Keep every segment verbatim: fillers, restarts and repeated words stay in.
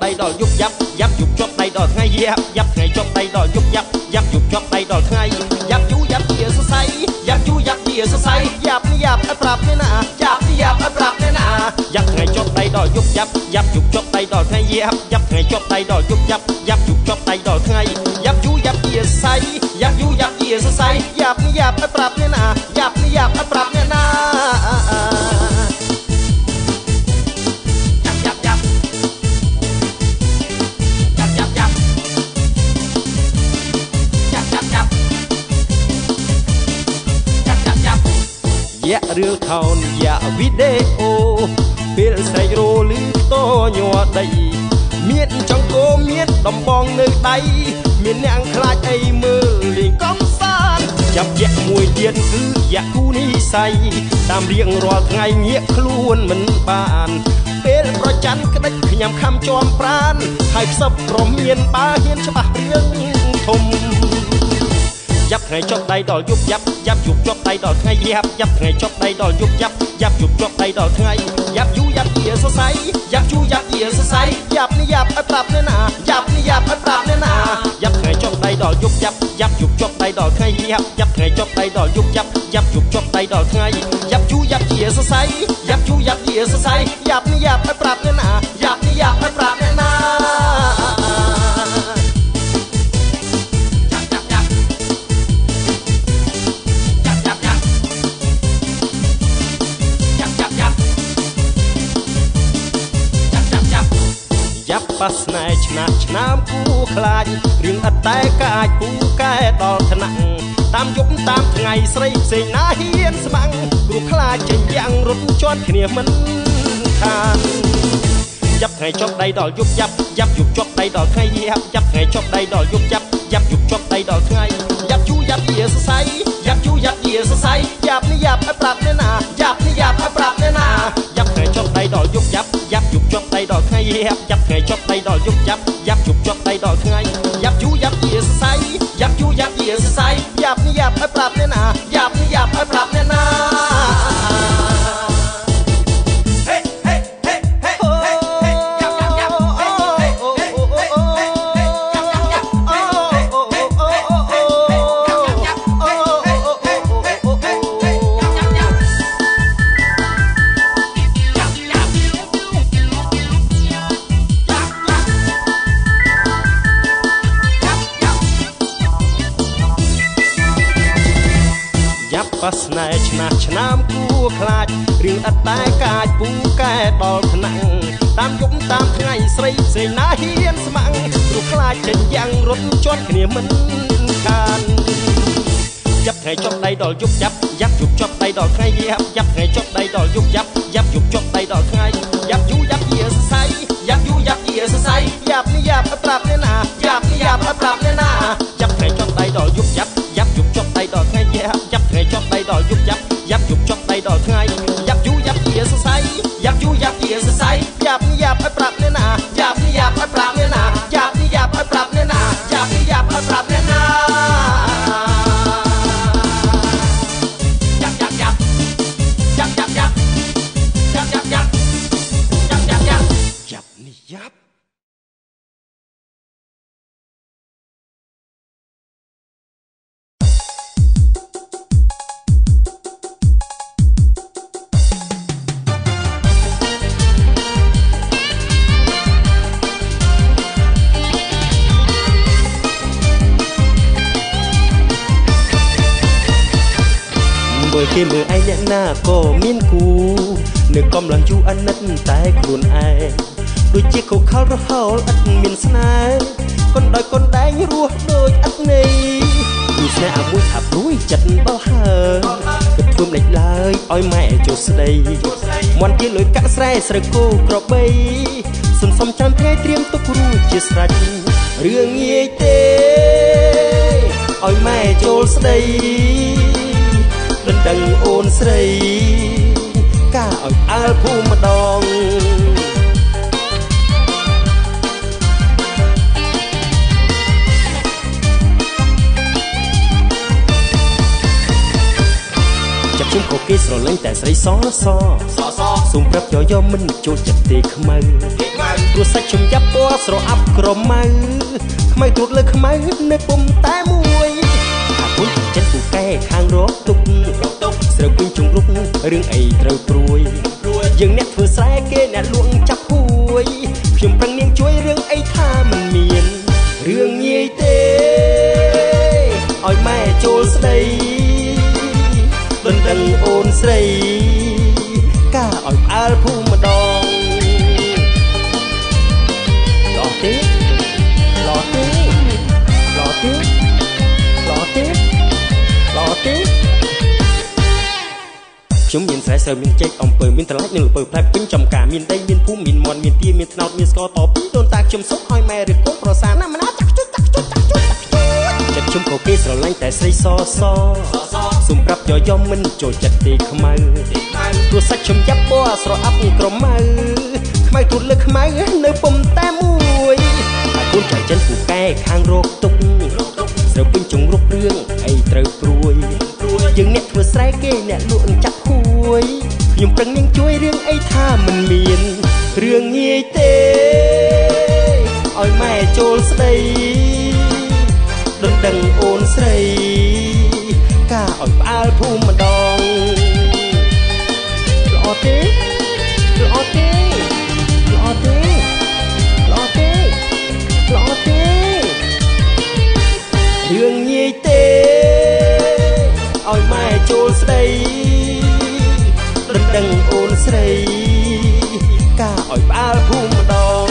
tay đòi giúp dấp dấp dục chóp tay đòi ngay dấp dấp ngày chóp tay đòi giúp dấp dấp dục chóp tay đòi ngay dấp chú dấp chia sơ say dấp chú dấp chia sơ say dấp ni dấp ăn pรับนี่นะdấp ni dấp ăn pรับนี่นะdấp ngày chóp tay đòi giúp dấp dấp dục chóp tay đòi ngay dấp dấp ngày chóp tay đòi giúp dấp dấp dục chóp tay đòi ngay dấp chú dấp chia sơ say dấp chú dấp chia sơ say dấp ni dấp ăn pรับนี่นะdấp ni dấp ăn pรับนี่นะยะเรื่องเขาอย่าวิดีโอเป็นใส่โรลือโตหยัวใดเมียนจังโกเมียนดำบองเนื้อใดเมียนยังคลายไอมือลิงก้องซานจับแยะมวยเดียนคืออยากคู่นี้ใส่ตามเรียงรอไงเงี้ยคล้วนเหมือนบานเป็นประจันกระดิกขยำคำจอมปราณให้ซับรมเมียนป้าเฮียนฉบับเรื่องทมยับไงชอบไตดอยุบยับยับยุบชอบไตดอไงยับยับไงชอบไตดอยุบยับยับยุบชอบไตดอไงยับยูยับเอียสใสยับยูยับเอียสใสยับนี่ยับอัปรับเนี่ยนะยับนี่ยับอัปรับเนี่ยนะยับไงชอบไตดอยุบยับยับยุบชอบไตดอไงยับยับไงชอบไตดอยุบยับยับยุบชอบไตดอไงยับยูยับเอียสใสยับยูยับเอียสใสยับนี่ยับอัปรับเนี่ยนะยับนี่ยับอัปรับเนี่ยนะยับปัสนายชนะชนะคู่คลายเรื่องอัดแต่กายผู้แก่ดอลถนังตามยุบตามไงใส่เสียงนาเฮียนสมังกรุคลายจะยังรถจอดเขียมันทานยับไงชอบใดดอลยุบยับยับยุบชอบใดดอลไงยับยับไงชอบใดดอลยุบยับยับยุบชอบใดดอลไงยับชูยับเอียสใสยับชูยับเอียสใสยับนี่ยับอัปรับเนี่ยนะยับนี่ยับอัปรับเนี่ยนะยับไงชอบใดดอลยุบยับยับยุบชอบใดดอลไงยับยับไงชอบใดดอลยุบยับยับยุบชอบใดดอลไงยับชูยับเอียสใสยับชูยับเอียสใสยับนี่ยับอัปรับเนี่ยนะยับนี่ยับอัปรับเนี่ยนะปัสนายชนะชนะคู่คลาดเรื่องอัดแต่กายผู้แก่ดอลถนังตามยุบตามไงใส่เสียงนาเฮียนสมังรูคลายจะยังรถจอดเขียมันกันยับไงชอบไตดอลยุบยับยับยุบชอบไตดอลไงยับยับไงชอบไตดอลยุบยับยับยุบชอบไตดอลไงยับยูยับเอียสใสยับยูยับเอียสใสยับนี่ยับอัปรับเนี่ยนะยับนี่ยับอัปรับเนี่ยนะยับไงชอบไตดอลยุบยับยับยุบชอบไตดอลไงยับยับไงชอบไตดอลยุบยับยับยุบชอบไตดอลไงยับยูยับเอียสใสยับยูยับเอียสใสยับนี่ยับอัปรับเนี่ยนะยับนี่ยับอัปรับเนี่ยนะยับนี่ยับอัปรับเนี่ยนะยับนี่ยับอัปรับเนี่ยนะยับยับยับยับยับยับยับยับยับยับยับยับยับนี่ยับkhi mưa ai nhẹ na có miên cú nửa com làm chú ăn nứt tay cuốn ai đôi chiếc khẩu khao rất hao ắt miền snai con đòi con đánh ruột đôi ắt này dù xe mũi thạp núi chặt bao hờ cực thơm lệch lời oi mẹ chỗ đây mòn kia lối cả xe sợi cô cọp bay sầm sầm trăm thế tiêm tốc ru chia sạch riêng nghe tê oi mẹ chỗ đâyดังโอนใส่ก้าอ่อยอาลผู้มาดองจับชุ่มโคกี้สโลเล่งแต่ใส่ซอซอสุ่มปรับย่อย่อมันโจจับตีขมือព្រោះសាច់ខ្ញុំយ៉ាប់ពណ៌ស្រអាប់ក្រមៅខ្មៅត្រួតលើខ្មៅនៅពុំតែមួយអាគុណចិត្តពូកែខាងរកទុកស្រូវពេញជង្រុករឿងអីត្រូវព្រួយយើងអ្នកធ្វើស្រែគេអ្នកលួងចាប់ហួយខ្ញុំប្រឹងនាងជួយរឿងអីថាមិនមានរឿងងាយទេឲ្យម៉ែចូលស្ដីដណ្ដឹងអូនស្រីការឲ្យផ្អើលភូមិម្ដងឡោះទេឡោះទេឡោះទេឡោះទេឡោះទេខ្ញុំមានស្រែស្រូវមានចេកអំពើមានត្រឡាច់និងល្ពៅផ្លែពេញចំការមានដីមានភូមិមានមាន់មានទាមានថ្នោតមានស្ករតពីដូនតាខ្ញុំសុំឲ្យម៉ែឬកូនប្រសាណាមណាចាក់ជុចចាក់ជុចចាក់ជុចចាក់ជុចចិត្តខ្ញុំក៏គេស្រឡាញ់តែស្រីសសសុំប្រាប់យកយកមិនចូលចិត្តទេខ្មៅព្រោះសាច់ខ្ញុំយ៉ាប់ពណ៌ស្រអាប់ក្រមៅខ្មៅទូតលើខ្មៅនៅពុំតែមួយអាកូនចៅចិនពូកែខាងរកទុកស្រូវពេញជង្រុករឿងអីត្រូវព្រួយយើងអ្នកធ្វើស្រែគេអ្នកលក់ចាក់ហួយខ្ញុំប្រឹងនាងជួយរឿងអីថាមិនមានរឿងងាយទេឲ្យម៉ែចូលស្ដីដណ្ដឹងអូនស្រីការឲ្យផ្អើលភូមិម្ដងល្អទេល្អទេល្អទេល្អទេល្អទេរឿងងាយទេឲ្យម៉ែចូលស្ដីដណ្ដឹងអូនស្រីការឲ្យផ្អើលភូមិម្ដង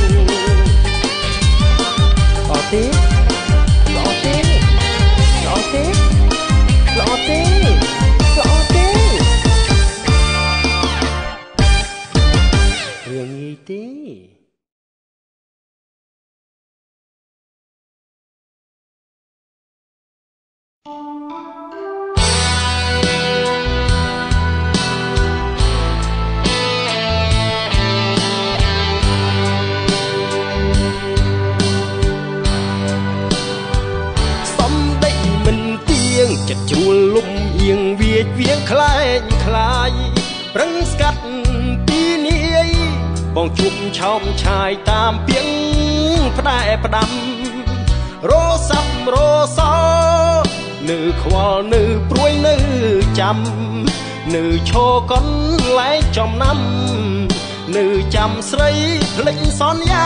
ល្អទេល្អទេល្អទេល្អទេល្អទេរឿងងាយទេចិត្តជ្រួលលំអៀងវាចវៀងខ្លែងខ្លាយប្រឹងស្កាត់ពីនាយបងជុំឆោមឆាយតាមពីងផ្ដែផ្ដាំរសាប់រសនៅខ្វល់នៅព្រួយនៅចាំនៅឈរកនឡែកចំណាំនៅចាំស្រីភ្លេចសន្យា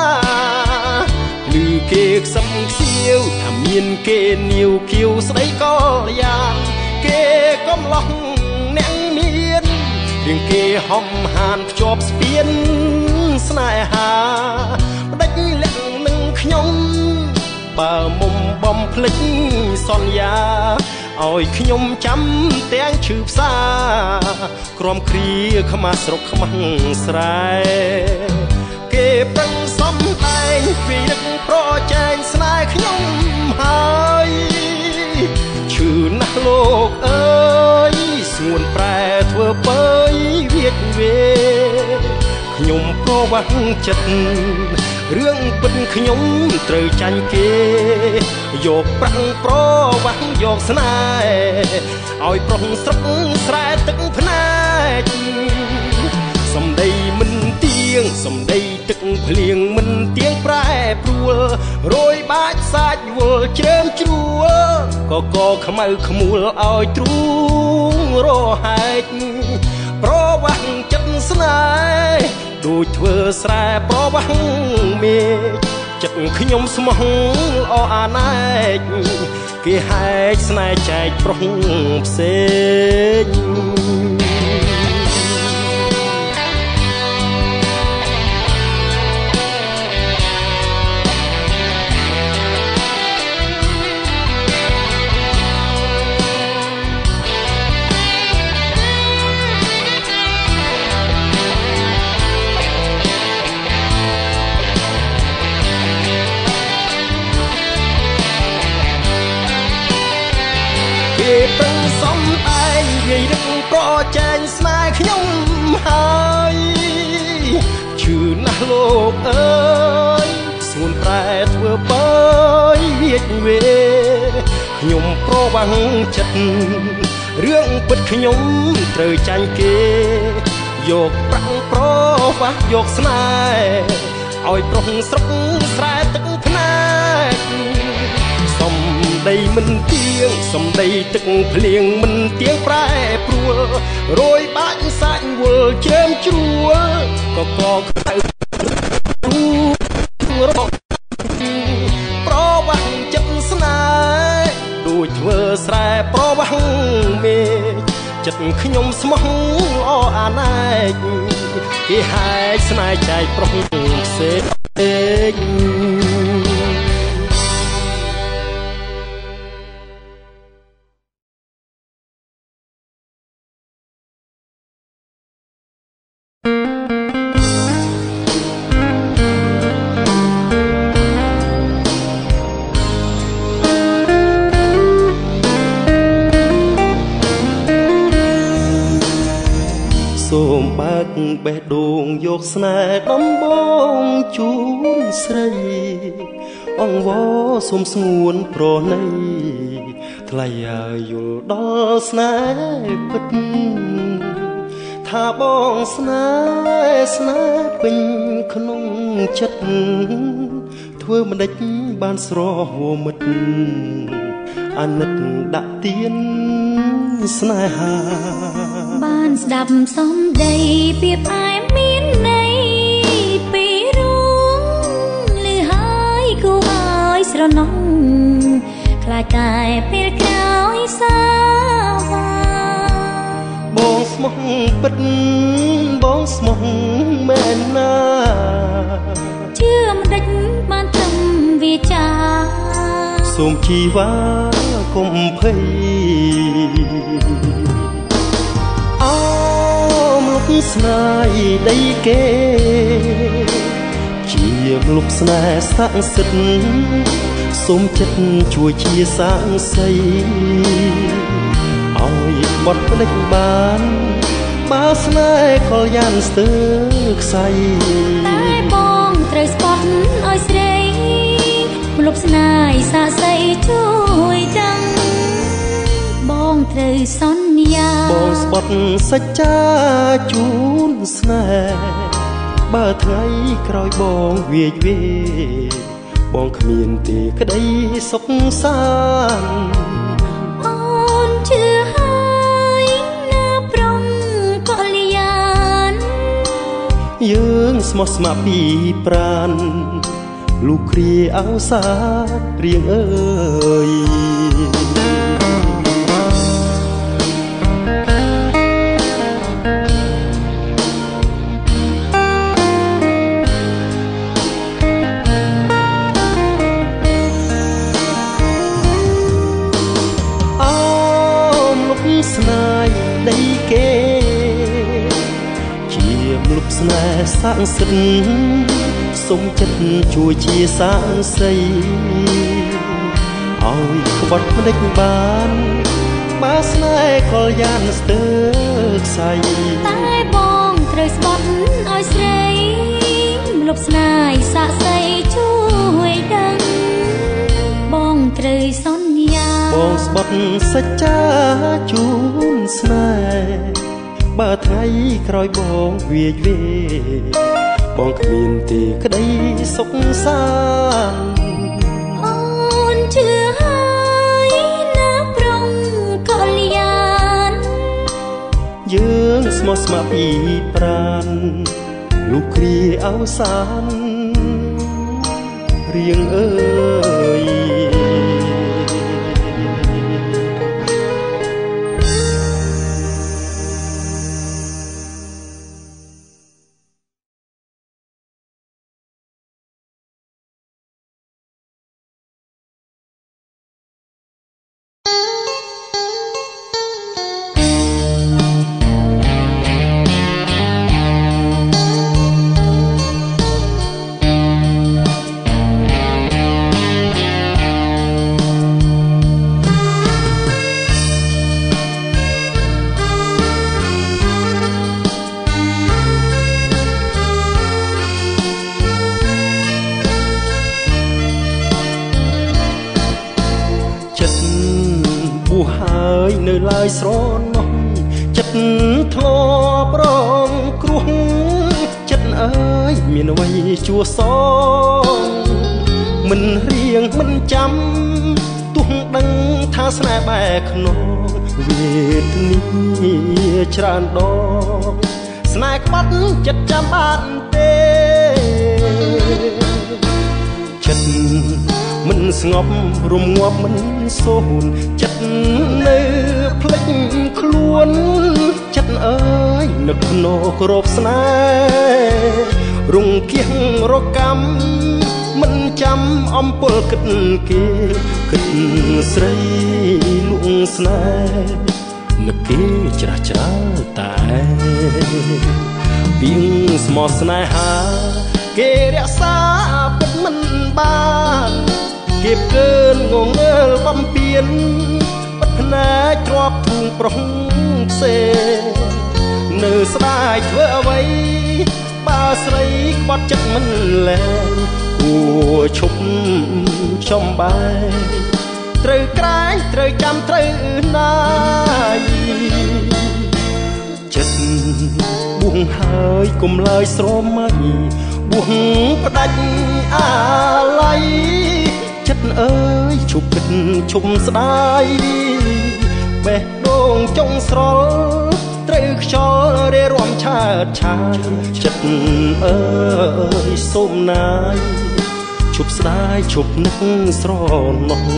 ឮគេខ្សឹមខ្សៀវថាមានគេនាវគៀវស្ដីក៏យ៉ាងគេកំឡោះអ្នកមានរៀងគេហំហានភ្ជាប់ស្ពានស្នេហាបដិចលក្ខនឹងខ្ញុំបើមុំបំភ្លេចសន្យាឲ្យខ្ញុំចាំទាំងឈឺផ្សាក្រំគ្រាខ្មាស់ស្រុកខ្មាស់ស្រែគេប្រឹងសំដែងពីរឹកប្រជែងស្នេហ៍ខ្ញុំហើយឈឺណាស់លោកអើយស្ងួនប្រែធ្វើពើយវាចវេខ្ញុំប្រវាស់ចិត្តរឿងពិតខ្ញុំត្រូវចាញ់គេយកប្រាំងប្រវាស់យកស្នេហ៍ឲ្យប្រុសស្រុកស្រែទឹកភ្នែកសំដីមិនទៀងសំដីទឹកភ្លៀងមិនទៀងប្រែព្រួលរយបាច់សាច់វល់ជ្រើមជ្រួលកកខ្មៅខ្មួលឲ្យទ្រូងរហែកប្រវាស់ចិត្តស្នេហ៍ដូចធ្វើស្រែប្រវាស់មេចិត្តខ្ញុំស្មោះល្អអាណែកគេហែកស្នេហ៍ចែកប្រុសផ្សេងគេប្រឹងសំដែងវាយរឹកប្រជែងស្នេហ៍ខ្ញុំហើយឈឺណាស់លោកអើយស្ងួនប្រែធ្វើបើយវាចវេខ្ញុំប្រវាំងចិត្តរឿងពិតខ្ញុំត្រូវចាញ់គេយកប្រាំងប្រវាស់យកស្នេហ៍ឲ្យប្រុសស្រុកស្រែទឹកភ្នែកសំដីមិនទៀងសំដីទឹកភ្លៀងមិនទៀងប្រែព្រួលរយបាច់សាច់វល់ជើមជ្រួលក៏កក្តៅរកប្រវាស់ចិត្តស្នេហ៍ដូចធ្វើស្រែប្រវាស់មេចិត្តខ្ញុំស្មោះល្អអាណែកគេហែកស្នេហ៍ចែកប្រុសផ្សេងសូមបើកបេះដូងយកស្នេហ៍ដំបងជូនស្រីអង្វរសូមស្ងួនប្រណីថ្លៃឲ្យយល់ដល់ស្នេហ៍ពិតថាបងស្នេហ៍ស្នេហ៍ពេញក្នុងចិត្តធ្វើមិនដេចបានស្រហួមិត្តអាណិតដាក់ទៀនស្នេហាបានស្ដាប់សំដីពីផ្អែមមានន័យពីរួងលឺហើយគូឲ្យស្រណងខ្លាចតែពេលក្រោយសាវាបងស្មោះពិតបងស្មោះមែនណាជឿមិនដេចបានត្រឹមវាចាសូមជីវ៉ាកុំភ័យអមលុបស្នេហ៍ដីគេជាលុបស្នេហ៍ស័ក្តិសិទ្ធិសូមចិត្តជួយជាសាងសីឲ្យបត់ភ្លេចបានបើស្នេហ៍ខលយ៉ាងស្ទើខ្សៃតែបងត្រូវស្បត់ឲ្យស្រីលុបស្នេហ៍សាស័យជួយដឹងបងត្រូវសន្យាបងស្បត់សច្ចាជូនស្នេហ៍បើថ្ងៃក្រោយបងវាយវេបងគ្មានទេក្តីសុខសាន្តអូនជឿហើយណាប្រុងកល្យានយើងស្មោះស្ម័គ្រពីប្រាណលូគ្រាអោសារៀងអើយអមលុបស្នេហ៍ដីគេជាលុបស្នេហ៍សាងសិទ្ធសូមចិត្តជួយជាសាងសីឲ្យក្បត់ភ្លេចបានបើស្នេហ៍ខលយ៉ាងស្ទើខ្សៃតែបងត្រូវស្បត់ឲ្យស្រីលុបស្នេហ៍សាក់សីជួយដឹងបងត្រូវសន្យាបងស្បត់សច្ចាជូនស្នេហ៍បើថ្ងៃក្រោយបងវាយវេបងគ្មានទេក្តីសុខសាន្តអូនជឿហើយណាប្រុងកល្យានយើងស្មោះស្ម័គ្រពីប្រាណលុបគ្រាអោសានរៀងអើយហើយនៅឡើយស្រណោះចិត្តធ្លាប់រងគ្រោះមានអ្វីជួសងមិនរៀងមិនចាំទុះដឹងថាស្នេហ៍បែកខ្នងវេទនាច្រើនដងស្នេហ៍ក្បត់ចិត្តចាំបានទេចិត្តមិនស្ងប់រំងាប់មិនសូនចិត្តនៅភ្លេចខ្លួនចិត្តអើយនឹកណោគ្របស្នេហ៍រងគៀងរកម្មមិនចាំអំពើគិតគេគិតស្រីលួងស្នេហ៍នឹកគេច្រាស់ច្រាលតែពីងស្មោះស្នេហាគេរក្សាពិតមិនបានគេកើនងងើលបំពេញបិទភ្នែកទ្របធូងប្រុសផ្សេងនៅស្ដាយធ្វើអ្វីបើស្រីក្បត់ចិត្តមិនលែងគួឈប់ចំបាយត្រូវក្រែងត្រូវចាំត្រូវណាយចិត្តបួងហើយគុំឡើយស្រមៃបួងផ្ដាច់អាឡ័យចិត្តអើយឈប់គិតឈប់ស្ដាយបេះដូងចុងស្រល់ត្រូវខ្យល់រេរាំឆើតឆាយចិត្តអើយសូមណាយឈប់ស្ដាយឈប់នឹកស្រណោះ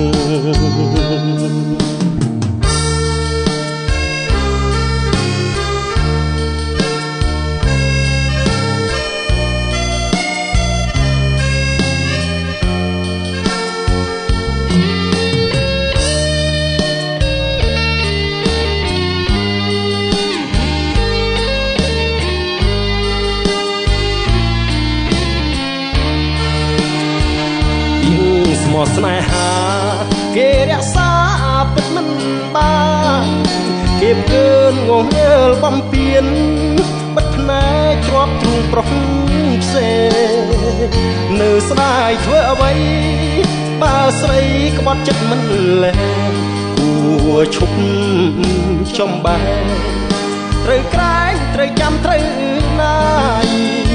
មកស្នេហាគេរក្សាពិតមិនបានគេកើនងងើលបំពេញបិទភ្នែកទ្របទ្រូងប្រុសផ្សេងនៅស្ដាយធ្វើអ្វីបើស្រីក្បត់ចិត្តមិនលែងគួឈប់ចំបែត្រូវក្រែងត្រូវចាំត្រូវណាយ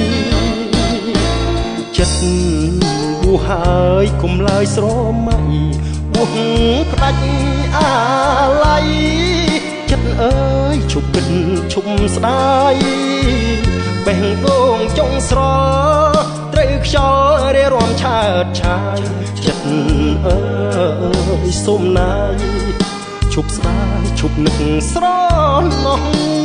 ចិត្តបួហើយគុំឡើយស្រមៃបួផ្ដាច់អាឡ័យចិត្តអើយឈប់គិតឈប់ស្ដាយបេះដូងចុងស្រល់ត្រូវខ្យល់រេរាំឆើតឆាយចិត្តអើយសូមណាយឈប់ស្ដាយឈប់នឹកស្រណោះ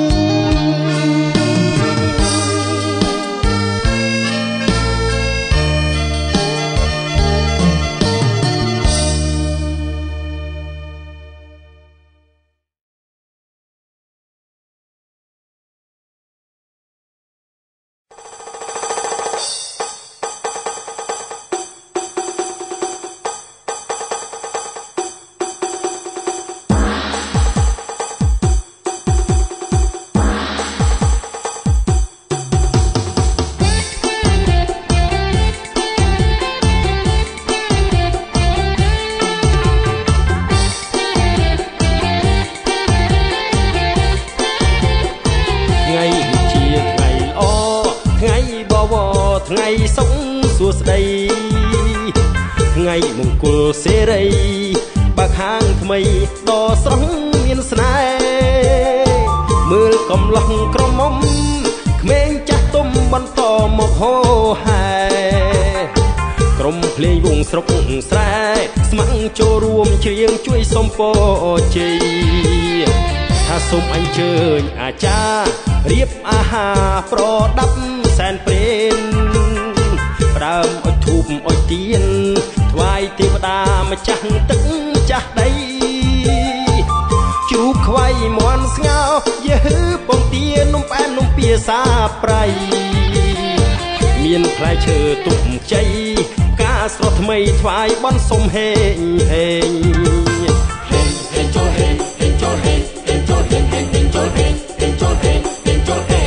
ថ្ងៃសុខសួស្ដីថ្ងៃមង្គលសេរីបើខាងថ្មីដ៏ស្រស់មានស្នេហ៍មើលកំឡោះក្រមុំក្មេងចាស់ទុំបន្តមកហោហែក្រុមភ្លេងវងស្រុកស្រែស្ម័គ្រចូលរួមច្រៀងជួយសុំពរជ័យថាសូមអញ្ជើញអាចារ្យរៀបអាហារប្រដាប់សែនព្រេនដើមអុជធូបអុជទៀនថ្វាយទេវតាម្ចាស់ទឹកម្ចាស់ដីជ្រូកខ្វៃមន់ស្ងោយឺពងទានំផ្អែមនំពាសាប្រៃមានផ្លែឈើទុកជ័យផ្កាស្រស់ថ្មីថ្វាយបន់សុំហេងហេងហេងហេងចូលហេងហេងចូលហេងហេងចូលហេងហេងហេងចូលហេងហេងចូលហេងហេងចូលហេង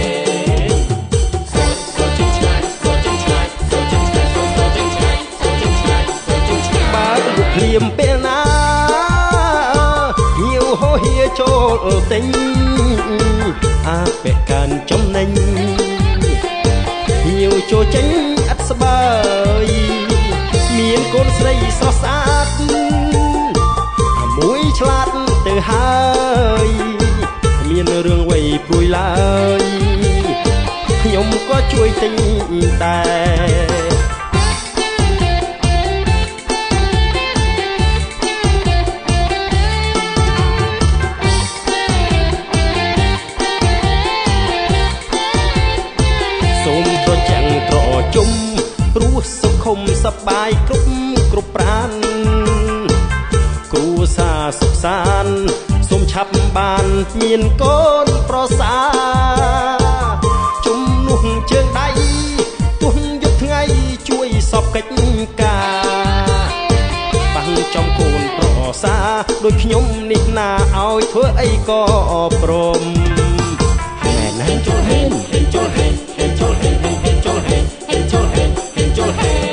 ភ្លៀមពេលណាញាវហោហៀចូលទិញអាពាក់កាន់ចំណេញញាវចូលចេញអត់ស្បើយមានកូនស្រីស្រស់ស្អាតមួយឆ្លាតទៅហើយមានរឿងអ្វីព្រួយឡើយខ្ញុំក៏ជួយទិញដែរសូមត្រចាំងត្រជុំព្រោះសុខុមសប្បាយគ្រប់គ្រប់ប្រាណគ្រួសារសុខសាន្តសូមឆាប់បានមានកូនប្រសាជំនួសជើងដៃទោះយប់ថ្ងៃជួយសពកិច្ចការបាំងចំកូនប្រសាដូចខ្ញុំនេះណាឲ្យធ្វើអីក៏ព្រមមែនណាចូលហេនចូលហេនចូលហេនចូលហេនចូលហេនចូលហេន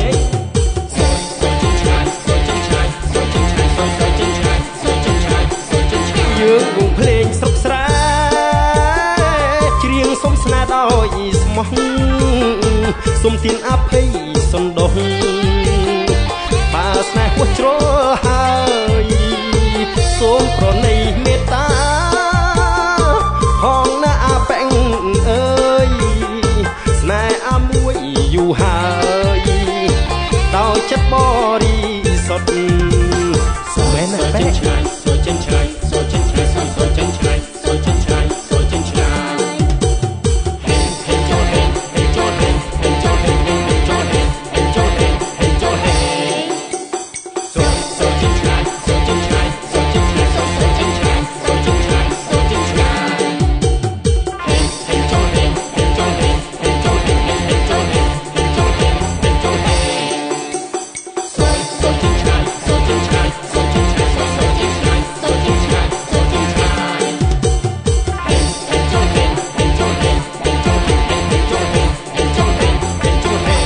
យើងវងភ្លេងស្រុកស្រែច្រៀងសុំស្នេហ៍ដោយស្មោះសុំទានអភ័យសន្តោសបើស្នេហ៍ហួសជ្រុលហើយសូមប្រណីមេត្តាហងណាអាប៉ែងអើយស្នេហ៍អាមួយយូរហើយដោយចិត្តបរិសុទ្ធមែនណាប៉ែងឆ្ងាយសួរចិនឆ្ងាយសួរចិនឆ្ងាយសួរចិនឆ្ងាយសួរចិនឆ្ងាយសួរចិនឆ្ងាយហេហេចូលហេហេចូលហេហេចូលហេហេចូលហេហេចូលហេហេចូលហេសួរសួរចិនឆ្ងាយសួរចិនឆ្ងាយសួរចិនឆ្ងាយសួរចិនឆ្ងាយសួរចិនឆ្ងាយសួរចិនឆ្ងាយហេហេចូលហេហេចូលហេហេចូលហេហេចូលហេហេចូលហេហេចូលហេសួរសួរចិនឆ្ងាយសួរចិនឆ្ងាយសួរចិនឆ្ងាយសួរចិនឆ្ងាយសួរចិនឆ្ងាយសួរចិនឆ្ងាយហេហេចូលហេហេចូលហេហេចូលហេហេចូលហេហេចូលហេហេចូលហេ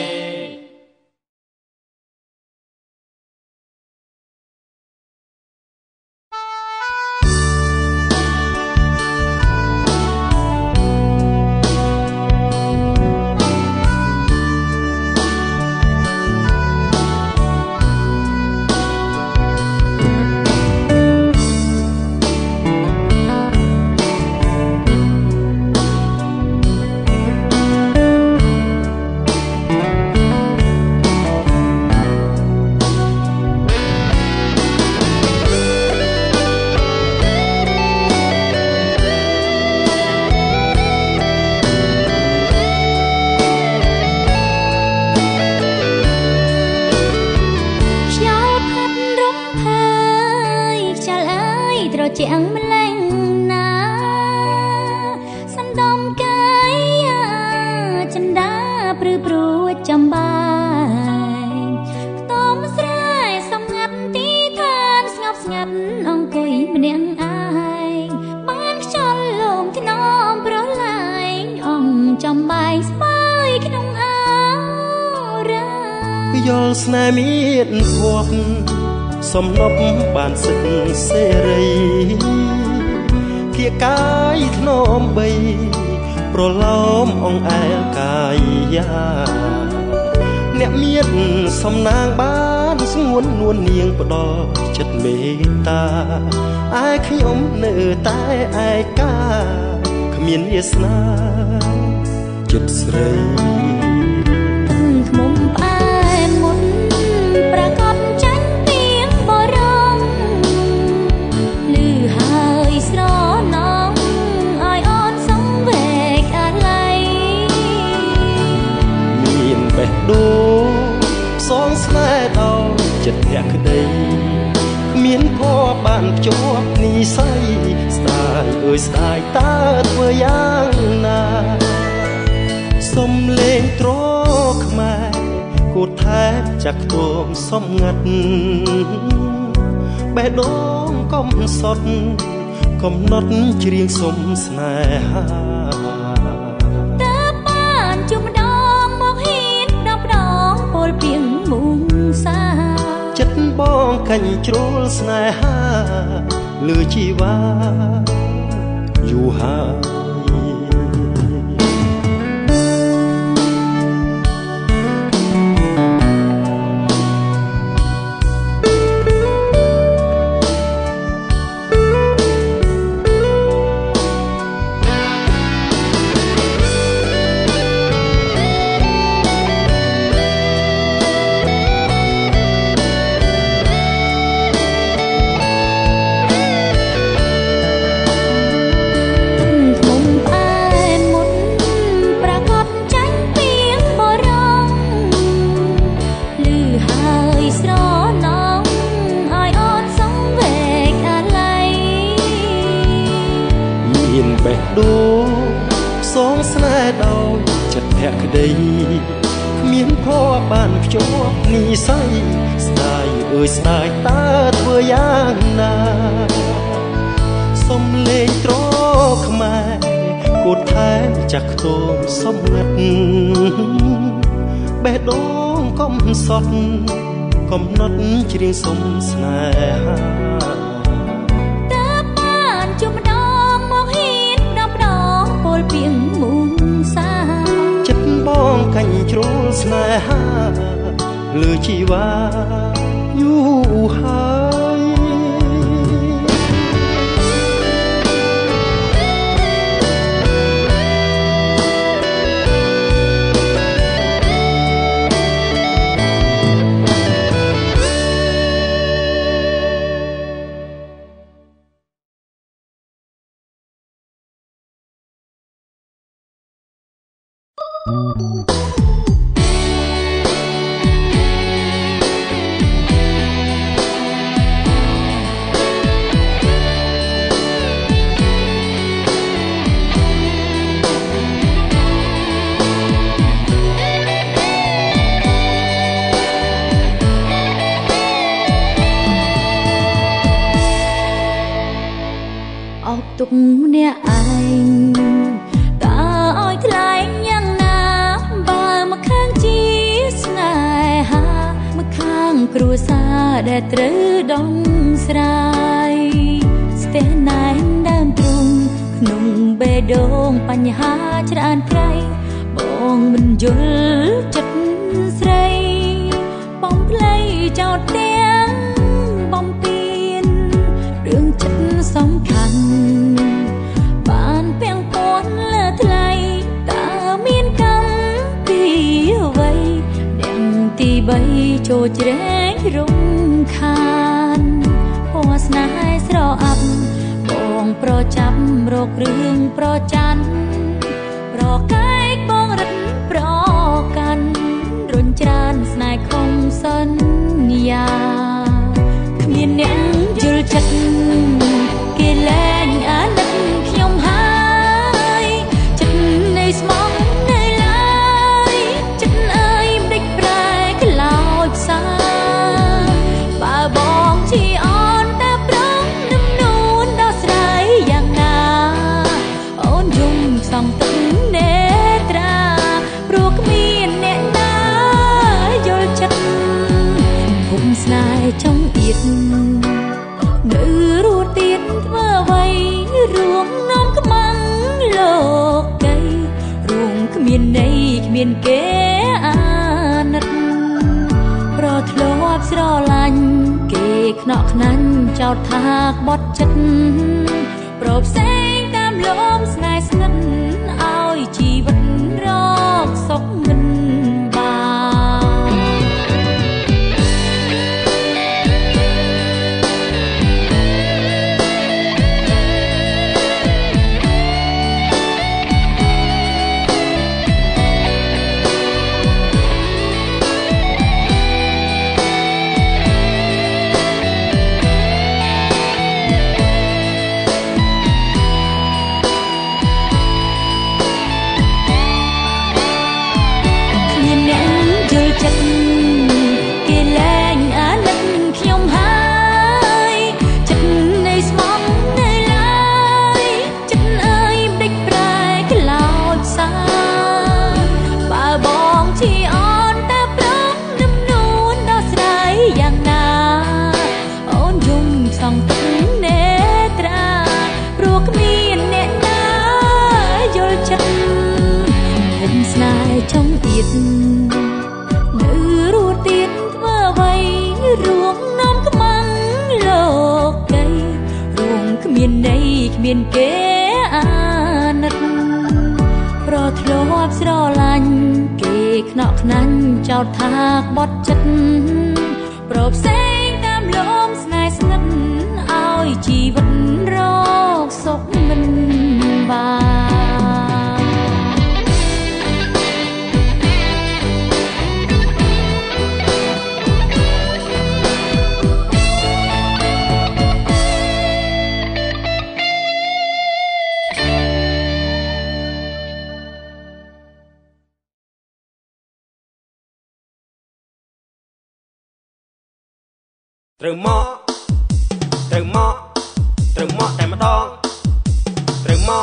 ជាងម្លេងណាសំដំកាយចិន្តាព្រឺព្រួចចំបាយខ្ទមស្រែសំងាត់ទីឋានស្ងប់ស្ងាត់អង្គុយម្នាក់ឯងបានខ្យល់លំថ្នមប្រឡាយអង្គចំបាយស្បើយក្នុងអរាយល់ស្នេហ៍មានភ័ព្វសំណប់បានសិទ្ធសេរីគៀកាយធ្នមបីប្រឡោមអង្អែលកាយាអ្នកមានសំណាងបានស្ងួននួននាងផ្ដល់ចិត្តមេត្តាឯខ្ញុំនៅតែឯកាគ្មានវាសនាចិត្តស្រីខ្មុំផ្អែមមុនប្រកបស្រណងឲ្យអូនសង្វេកអាឡ័យមានបេះដូងសងស្នេហ៍ដល់ចិត្តភក្តីគ្មានភ័ព្វបានភ្ជាប់និស័យស្ដាយអើយស្ដាយតើធ្វើយ៉ាងណាសុំលេងត្រខ្មែរគូថែបចាក់ខ្ទមសំងាត់បេះដូងកំសត់កំណត់ច្រៀងសុំស្នេហាតើបានជួបម្ដងមកហ៊ានដល់ម្ដងពលពីងមុំសាចិត្តបងកាញ់ជ្រុលស្នេហាលើជីវ៉ាយូរហើយក្តីគ្មានភ័ព្វបានភ្ជាប់និស័យស្ដាយអើយស្ដាយតើធ្វើយ៉ាងណាសំលេងត្រខ្មែរគូតថែមចាក់ខ្ទមសំងាត់បេះដូងកំសត់កំណត់ច្រៀងសុំស្នេហាតើបានជួបម្ដងមកហ៊ានដល់ម្ដងពលពីងមុនសាចិត្តបងកាញ់ជ្រុលស្នេហាលើជីវ៉ាយូរហើយអោបទុកម្នាក់ឯងតើឲ្យថ្លៃយ៉ាងណាបើមកខាងជាស្នេហាមកខាងគ្រួសារដែលត្រូវដងស្រាយស្ទះណែនដើមទ្រូងក្នុងបេះដូងបញ្ហាច្រើនត្រៃបងមិនយល់ចិត្តស្រីបំភ្លៃចោតទាំងបំពេញរឿងចិត្តសំខាន់បានពាំងព័ន្ធលើថ្លៃតើមានកម្មពីអ្វីទាំងទីបីចូលជ្រែងរំខានពណ៌ស្នេហ៍ស្រអាប់បងប្រចាប់រករឿងប្រច័ណ្ឌប្រកែកបងរឹតប្រកាន់រុញច្រានស្នេហ៍ខំសន្យាគ្មានអ្នកយល់ចិត្តគេលែងអាណិតខ្ញុំហើយចិត្តនៃស្មងនៅឡើយចិត្តអើយមិនដេចប្រែក្លោចផ្សាបើបងជាអនតែប្រងនឹមនួនដល់ស្រីយ៉ាងណាអូនយំសងទឹកនេត្រាព្រោះគ្មានអ្នកណាយល់ចិត្តគុំស្នេហ៍ចង់ទៀតនៅរੂទៀតធ្វើអ្វីរួមនាំខ្មាំងលោកីរួមគ្មានន័យគ្មានគេអាណិតប្រធ្លាប់ស្រឡាញ់គេខ្នក់ខ្នាញ់ចោទថាក្បត់ចិត្តប្រផ្សេងតាមលំស្នេហ៍ស្និទ្ធឲ្យជីវិតរកសុខមិនបានចង់ទៀតនៅរੂទៀតធ្វើអ្វីរួមនាំខ្មាំងលោកីរួមគ្មានន័យគ្មានគេអាណិតប្រធ្លាប់ស្រឡាញ់គេខ្នក់ខ្នាញ់ចោទថាក្បត់ចិត្តប្រផ្សេងតាមលំស្នេហ៍ស្និទ្ធឲ្យជីវិតរកសុខមិនបានត្រូវមកត្រូវមកត្រូវមកតែម្ដងត្រូវមក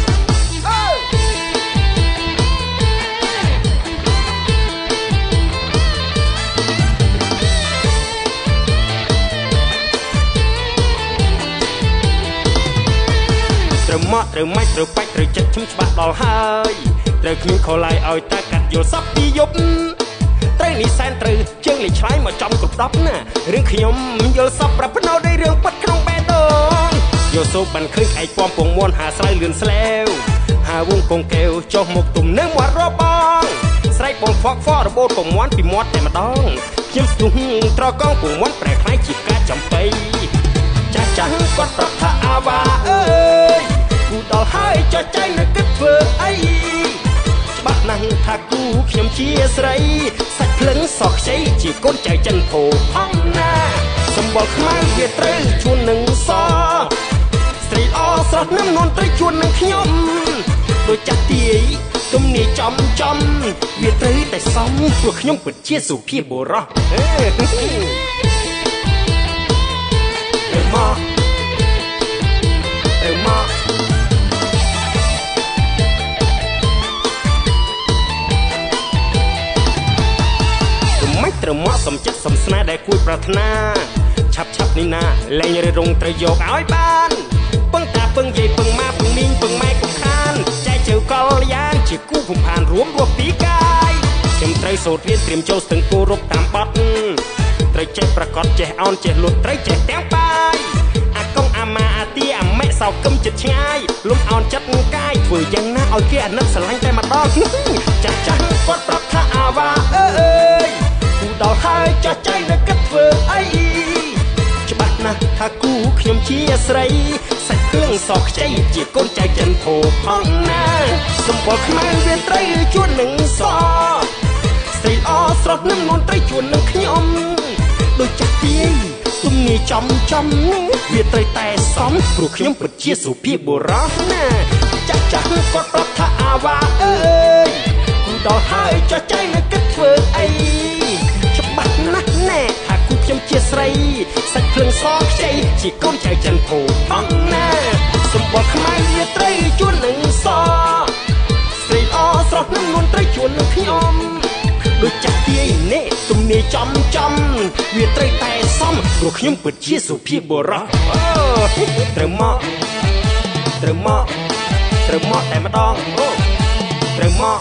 ត្រូវមកត្រូវម៉េចត្រូវបាច់ត្រូវចិត្តខ្ញុំច្បាស់ដល់ហើយត្រូវគ្មានខលឡាយឲ្យតែកាត់យល់សពពីយប់ត្រូវនេះសែនត្រូវជើងលេឆ្លៃមកចំគ្រប់ដប់ណារឿងខ្ញុំយល់សពប្រាប់ណោដោយរឿងប៉ាត់ក្នុងបេះដូងយល់សូបបានឃើញឯកពំពងមួនហាស្រូវលឿនស្លេវហាវងកងកែវចុះមកទុំនៅមាត់របងស្រែកបងខ្វក់ខ្វក់របូតពងមួនពីមាត់តែម្ដងខ្ញុំស្ទុះត្រកងពងមួនប្រែខ្លាយជាកាចំបៃចាស់ចាស់គាត់ប្រាប់ថាអាវ៉ាអើយគូដល់ហើយចុះចៃនៅគិតធ្វើអីច្បាស់ណាស់ថាគូខ្ញុំជាស្រីសាច់ភ្លឹងសក់ខ្ចីជាកូនចៅចិនភោផង់ណាសម្បល់ខ្មៅវាត្រូវជួននឹងសស្រីល្អស្រស់នឹងនួនត្រូវជួននឹងខ្ញុំដូចចាស់ទាយទំនីចំចំវាត្រូវតែសមព្រោះខ្ញុំពិតជាសុភាពបុរសទៅមកទៅមកត្រូវមកសំចិត្តសំស្នេហ៍ដែលគួរប្រាថ្នាឆាប់ឆាប់នេះណាលែងររងត្រូវយកឲ្យបានពឹងតាពឹងយាយពឹងម៉ាពឹងមីងពឹងម៉ែកុំខានចែកជើកលយ៉ាងជាគូភំផានរួមរស់ពីកាយខ្ញុំត្រូវសូត្ររៀនត្រៀមចូលស្ទឹងគោរពតាមបទត្រូវចេះប្រកបចេះអោនចេះលុតត្រូវចេះទាំងបាយអាកងអាម៉ាអាទីអាម៉ែសោកឹមចិត្តឆ្ងាយលំអោនចិត្តកាយធ្វើយ៉ាងណាឲ្យគេអាណិតស្រឡាញ់តែម្ដងចាស់ចាស់គាត់ប្រាប់ថាអាវ៉ាអើយដល់ហើយចាស់ចៃនៅគិតធ្វើអីច្បាស់ណាស់ថាគូខ្ញុំជាស្រីសាច់ភ្លឹងសក់ខ្ចីជាកូនចៅចិនភោផងណាសម្បល់ខ្មៅវាត្រូវជួននឹងសស្រីល្អស្រស់នឹងនួនត្រូវជួននឹងខ្ញុំដូចចាស់ទាយទំនីចំចំវាត្រូវតែសមព្រោះខ្ញុំពិតជាសុភាពបុរសណាចាស់ចាស់គាត់ប្រាប់ថាអាវ៉ាអើយគូដល់ហើយចាស់ចៃនៅគិតធ្វើអីច្បាស់ណាស់ណែថាគូខ្ញុំជាស្រីសាច់ភ្លឹងសខ្ចីជាកូនចៅចិនភោផងណាសម្បល់ខ្មៅវាត្រូវជួននឹងសស្រីល្អស្រស់នឹងនួនត្រូវជួននឹងខ្ញុំដូចចាស់ទាយនេះទំនីចំចំវាត្រូវតែសមព្រោះខ្ញុំពិតជាសុភាពបុរសត្រូវមកត្រូវមកត្រូវមកតែម្ដងអូត្រូវមក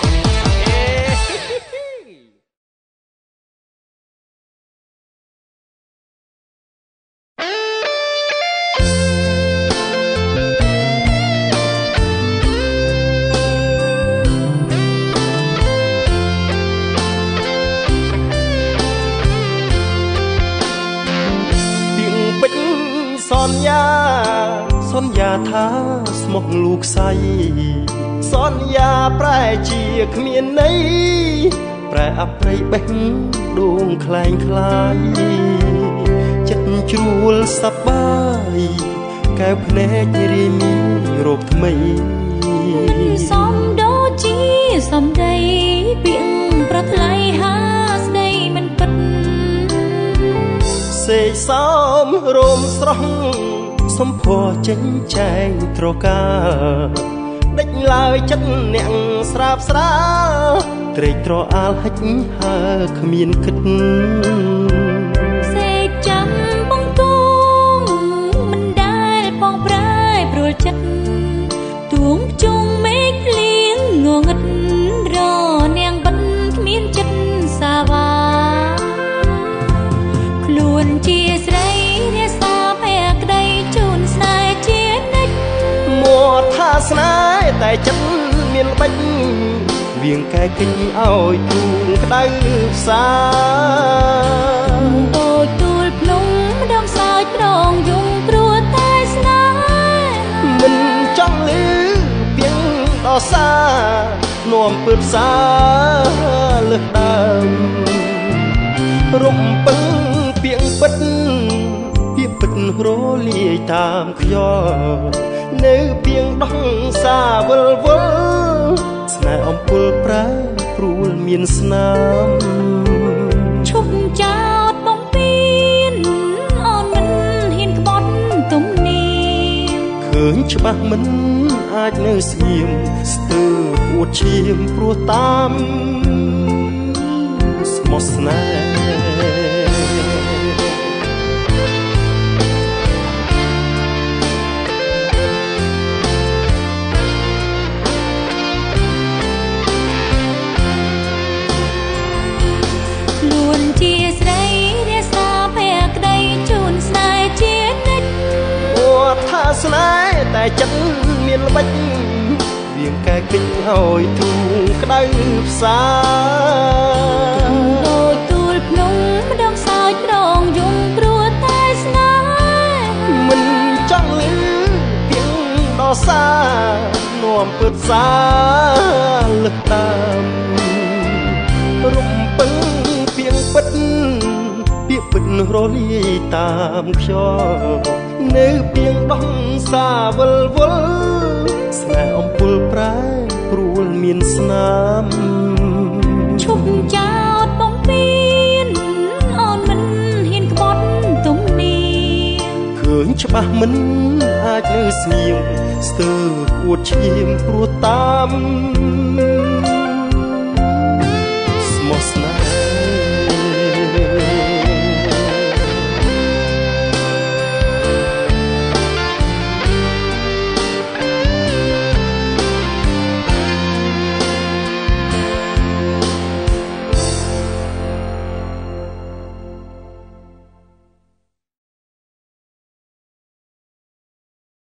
សន្យាសន្យាថាស្មោះលោកស្អីសន្យាប្រែជាគ្មានន័យប្រែអប្រិយបេះដូងคล้ายคล้ายចិត្តជ្រួលសប្បាយកែវភ្នែករីមីរោគថ្មីសំដូជាសំដីពាក្យប្រថ្លៃហាស្ដីមិនពិតសេកសំរោមស្រស់សំភ័រចេញចែងត្រកាដេចឡើយចិត្តអ្នកស្រាបស្រាត្រេកត្រអាលហិចហើគ្មានគិតសេកចាំបងគង់មិនដែលបងប្រែព្រួលចិត្តទួងជុងមេឃលៀងងងឹតរនាងបិទគ្មានចិត្តសាវាខ្លួនជាស្រីរាសាភ័ក្រក្តីជូនស្នេហ៍ជានិច្ចមួថាស្នេហ៍តែចិត្តមានល្បិចវៀងកែគិញឲ្យទូងក្តៅផ្សាដូចទូលភ្នំម្ដងសើចប្រងយំព្រោះតែស្នេហ៍មិនចង់លឺពីងដោសានាំពើផ្សាលើកដើមរំពឹងពីងពិតពីពិតរលាយតាមខ្យល់នៅពីងដងសាវល់វល់ស្នេហ៍អំពុលប្រែព្រួលមានស្នាមឈប់ចោតបំពេញអច្បាស់មិនអាចនៅស្ងៀមស្ទើរអួតឈាមព្រោះតាមស្មោះស្នេហ៍ខ្លួនជាស្រីរាសាភ័ក្រក្តីជូនស្នេហ៍ជានិច្ចអត់ថាស្នេហ៍តែចិត្តមានល្បិចវាងកែកិច្ចឲ្យទូក្តៅផ្សាដូចទូលភ្នំម្ដងសោចក្រងយំព្រោះតែស្នេហ៍មិនចង់លឺពីងដល់សានាំពើផ្សាលឹកតាមរំពឹងពីងពិតពាក្យពិតរលាយតាមខ្យល់នៅពីងដោះសាវល់វល់ស្នេហ៍អំពុលប្រែព្រួលមានស្នាមឈប់ចោតបងពៀនអូនមិនហ៊ានក្បត់ទំនាឃើញច្បាស់មិនអាចនៅស្ងៀមស្ទើរអួតឈាមព្រោះតាម